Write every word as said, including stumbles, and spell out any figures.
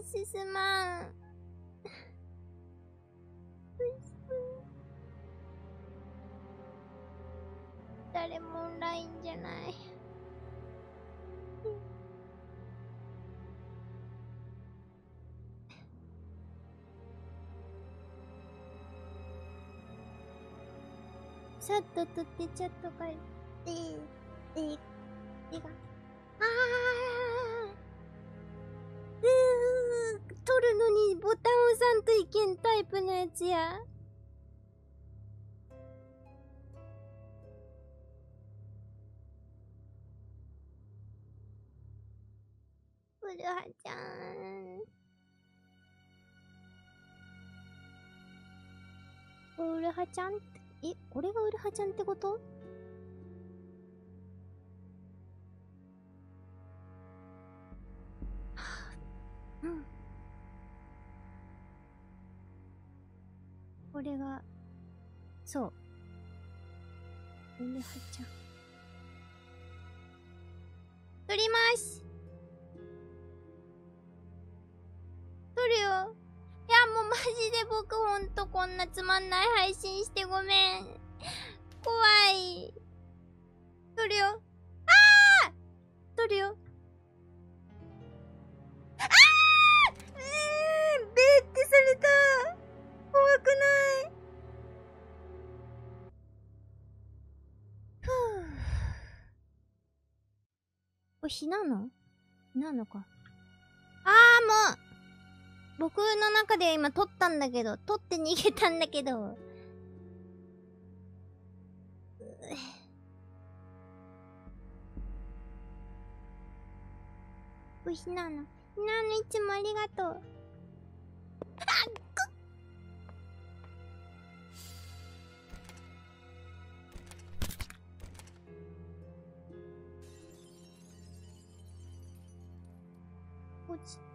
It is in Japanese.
進まん。誰もオンラインじゃない。さっと取ってチャット書いて、で、でが、あー、うー、取るのにボタン押さんといけんタイプのやつや。うるはちゃん。うるはちゃんって、え、これがうるはちゃんってこと？うん。これが、そう。うるはちゃん。撮ります。撮るよ。いや、もうマジで僕ほんとこんなつまんない配信してごめん。怖い。撮るよ。ああ！撮るよ。ああ！うーん、ベーってされた。怖くない。ふぅ。これ火なの？火なのか。ああ、もう僕の中で今撮ったんだけど、撮って逃げたんだけど。うひなの。ひなのいつもありがとう。あっくっ。落ち